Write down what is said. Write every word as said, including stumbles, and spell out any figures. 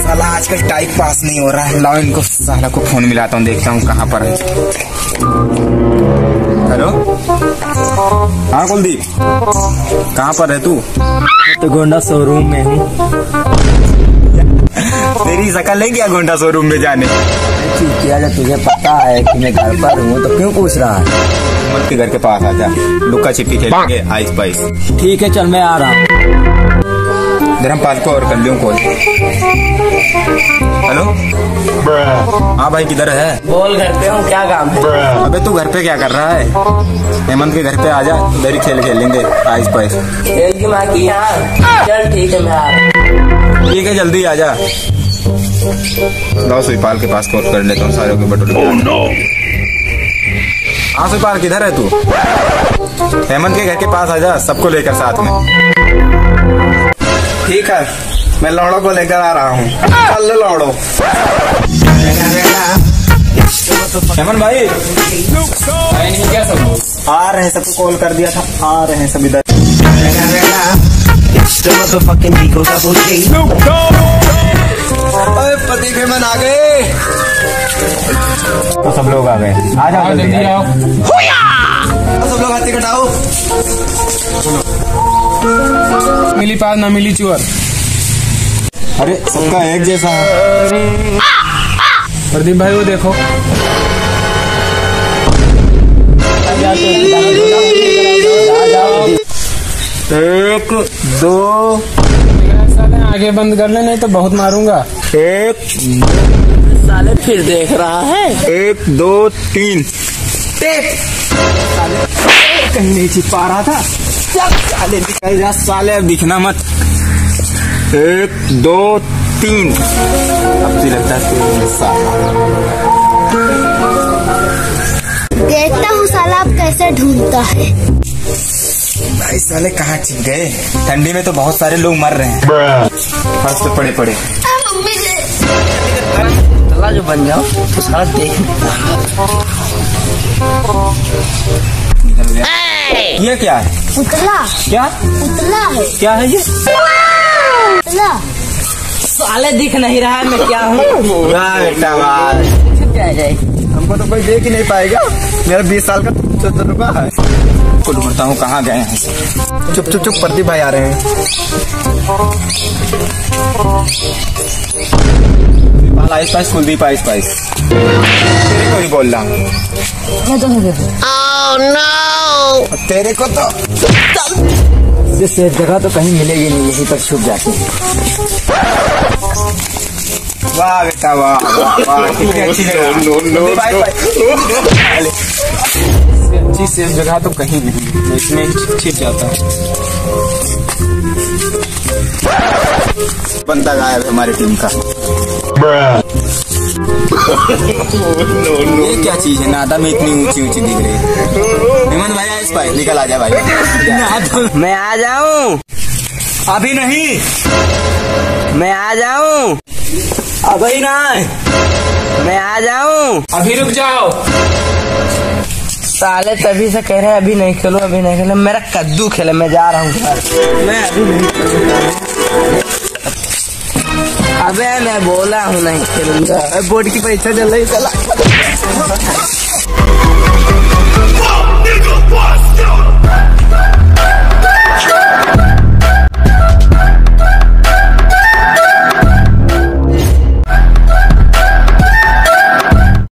साला आजकल time pass नहीं हो रहा है। लाओ इनको साला को फोन मिलाता हूँ, देखता हूँ कहाँ पर है। हेलो, हाँ कुलदीप, कहाँ पर है तू? तो गोंडा शोरूम में हूँ। तेरी शकल नहीं क्या गोंडा शोरूम में जाने? क्या जब तुझे पता है कि मैं घर पर हूँ तो क्यों पूछ रहा है? मत के घर के पास आ जा, लुक्का छिपी खेलेंगे आइस पाइस। ठीक है चल मैं आ रहा हूँ। धर्मपाल को और कर लूँ कॉल। हेलो, हाँ भाई किधर है? बोल घर पे हूँ, क्या काम है? अबे तू घर पे क्या कर रहा है? हेमंत के घर पे आ जा, उधर ही खेल खेलेंगे आइस पाइस। खेल की माँ की यहाँ। चल ठीक है मैं आ रहा हूँ। ठीक है जल्दी आ जा। लाओ सुपाल के पास कॉल कर लेता हूँ, सारे के बटोले। हाँ सुपाल किधर है तू? हेमंत के घर के पास आ जा, सबको लेकर साथ में। ठीक है, मैं लौड़ो को लेकर आ रहा हूँ। चल लौड़ो। हेमंत भाई, नहीं क्या सब आ रहे हैं, सबको कॉल कर दिया था, आ रहे हैं सब इधर। पति हेमंत आ गए तो सब लोग आ गए। आ जाओ जल्दी आओ। सब लोग हाथी कटाओ। मिली पास ना मिली चुअर। अरे सबका एक जैसा है। प्रदीप भाई वो देखो, एक दो, आगे बंद कर ले नहीं तो बहुत मारूंगा। एक साले फिर देख रहा है। एक दो तीन। साले कहीं नहीं छिपा रहा था। साले दिखाई जा, साले दिखना मत। एक दो तीन। अब तो लगता है साला। देखता हूँ साला अब कैसे ढूंढता है। भाई साले कहाँ छिप गए? ठंडी में तो बहुत सारे लोग मर रहे हैं, फर्श पे पड़े पड़े। साला जो बन जाओ तो साला देख निकल गया। ये क्या है? पुतला। क्या पुतला है? क्या है ये? पुतला। साले दिख नहीं रहा है मैं क्या हूँ? बेटा हमको तो कोई देख ही नहीं पाएगा। मेरा बीस साल का तजुर्बा है। को ढूंढता हूँ कहाँ गए हैं। चुप चुप चुप, प्रदीप भाई आ रहे हैं। आइस पाइस, कुलदीप आइस पाइस। तेरे को ही बोल रहा हूँ। Oh no! तेरे को तो सेफ जगह तो कहीं मिलेगी नहीं, यहीं पर छुप जाते। वाह बेटा वाह वाह, कितनी अच्छी जगह। अच्छी सेफ जगह तो कहीं नहीं, मैं इसमें छिप जाता हूँ। बंदा गायब है हमारी टीम का। ये क्या चीज है? नादा में इतनी ऊंची ऊंची दिख रही है। हेमंत भाई इस पास निकल आ जा भाई। मैं आ जाऊं? अभी नहीं, मैं आ जाऊं? अभी नहीं, मैं आ जाऊं? अभी रुक जाओ। साले तभी से कह रहे हैं अभी नहीं खेलो, अभी नहीं खेलो। मेरा कद्दू खेले, मैं जा रहा हूँ घर। मैं अभी नहीं खेलूंगा। अबे मैं बोला हूँ नहीं खेलूंगा। बोर्ड की परीक्षा चल रही, चला।